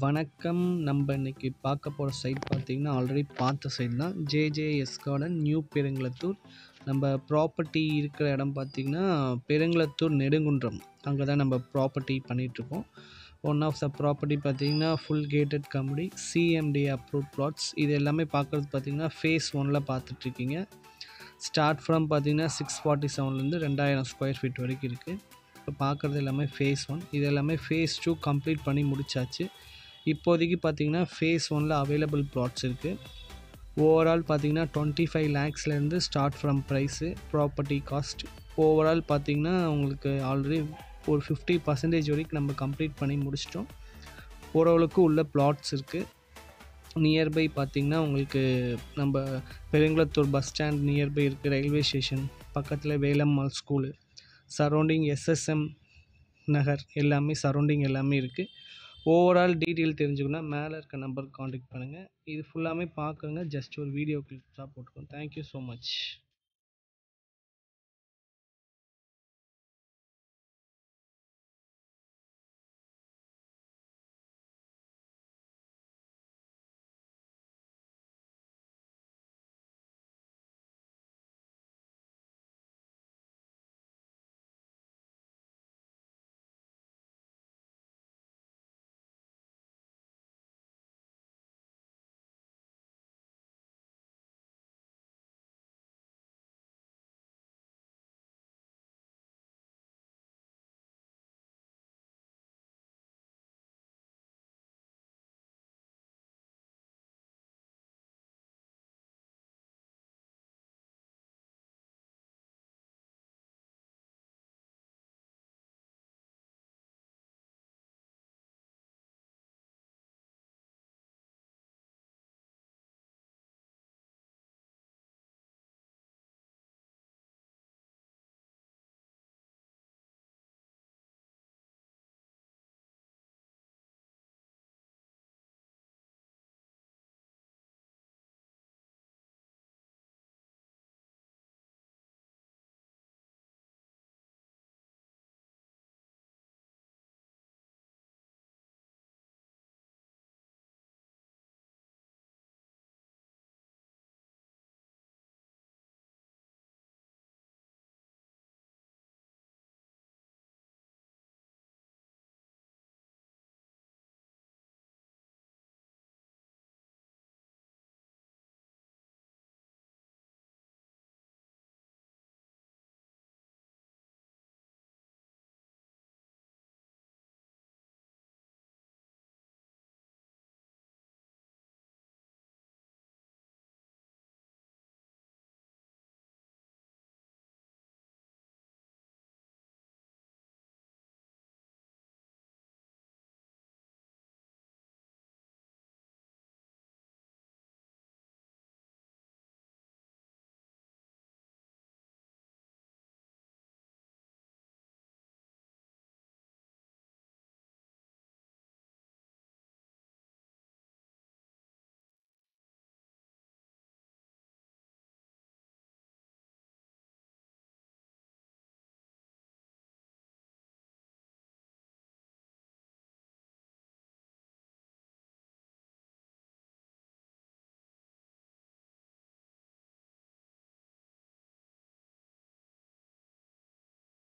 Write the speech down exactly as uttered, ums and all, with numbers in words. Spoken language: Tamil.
வணக்கம். நம்ம இன்னைக்கு பார்க்க போகிற சைட் பார்த்திங்கன்னா ஆல்ரெடி பார்த்த சைட் தான். JJS garden new Perungalathur. நம்ம ப்ராப்பர்ட்டி இருக்கிற இடம் பார்த்திங்கன்னா பெருங்களத்தூர் நெடுங்குன்றம். அங்கே தான் நம்ம ப்ராப்பர்ட்டி பண்ணிகிட்ருக்கோம். ஒன் ஆஃப் த ப்ராப்பர்ட்டி பார்த்திங்கன்னா full gated community CMDA approve plots. இது எல்லாமே பார்க்குறது பார்த்திங்கன்னா ஃபேஸ் ஒனில் பார்த்துட்ருக்கீங்க. ஸ்டார்ட் ஃப்ரம் பார்த்திங்கன்னா சிக்ஸ் ஃபார்ட்டி செவன்லேருந்து ரெண்டாயிரம் ஸ்கொயர் ஃபீட் வரைக்கும் இருக்குது. இப்போ பார்க்குறது எல்லாமே ஃபேஸ் ஒன். இது எல்லாமே ஃபேஸ் டூ கம்ப்ளீட் பண்ணி முடிச்சாச்சு. இப்போதைக்கு பார்த்திங்கன்னா ஃபேஸ் ஒனில் அவைலபிள் ப்ளாட்ஸ் இருக்குது. ஓவரால் பார்த்திங்கன்னா டுவெண்ட்டி ஃபைவ் லேக்ஸ்லேருந்து start from price property cost. Overall பார்த்திங்கன்னா உங்களுக்கு ஆல்ரெடி ஒரு ஃபிஃப்டி பர்சன்டேஜ் வரைக்கும் நம்ம கம்ப்ளீட் பண்ணி முடிச்சிட்டோம். ஓரளவுக்கு உள்ள ப்ளாட்ஸ் இருக்குது. நியர்பை பார்த்திங்கன்னா உங்களுக்கு நம்ம பெருங்களத்தூர் பஸ் ஸ்டாண்ட் நியர்பை இருக்குது. ரயில்வே ஸ்டேஷன் பக்கத்தில் Velammal school, surrounding SSM Nagar எல்லாமே சரௌண்டிங் எல்லாமே இருக்குது. ஓவரால் டீட்டெயில் தெரிஞ்சுக்கணுன்னா மேலே இருக்க நம்பருக்கு காண்டாக்ட் பண்ணுங்கள். இது ஃபுல்லாமே பார்க்குங்க. ஜஸ்ட் ஒரு வீடியோ கிளிப்ஸாக போட்டுக்கோங்க. Thank you so much.